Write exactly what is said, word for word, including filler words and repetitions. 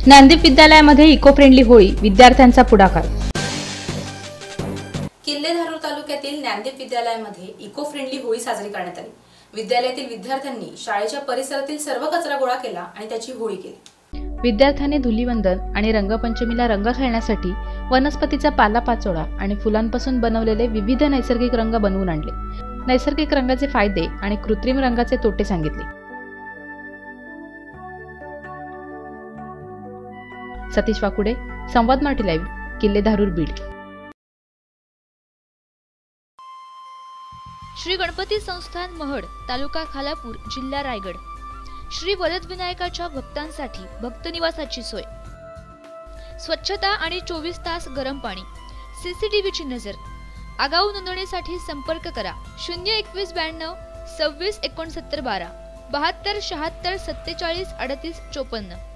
ज्ञानदीप विद्यालयामध्ये eco friendly Holi, विद्यार्थ्यांचा पुढाकार। किल्ले धारूर तालुक्यातील ज्ञानदीप विद्यालयामध्ये इको फ्रेंडली होळी साजरी करण्यात आली। विद्यालयातील विद्यार्थ्यांनी शाळेच्या परिसरातील सर्व कचरा गोळा केला आणि त्याची होळी केली। विद्यार्थ्यांनी धुलीवंदन आणि रंगपंचमीला रंग खेळण्यासाठी वनस्पतीचा पालापाचोळा आणि फुलांपासून बनवलेले विविध नैसर्गिक रंग बनवून आणले। नैसर्गिक रंगाचे फायदे आणि कृत्रिम रंगाचे तोटे सांगितले। सतीश वाकुडे, संवाद मराठी लाईव्ह, किल्ले धारूर, बीड। श्री गणपती संस्थान महड, तालुका खालापूर, जिल्हा रायगड। श्री वरद विनायकाच्या भक्तांसाठी भक्त निवासाची सोय, स्वच्छता आणि चोवीस तास गरम पाणी, सीसीटीव्हीची नजर। आगाऊ नोंदणीसाठी संपर्क करा शून्य एकवीस ब्याण्णव सव्वीस एकोणसत्तर बारा बहात्तर शहात्तर सत्तेचाळीस अडतीस चोपन्न।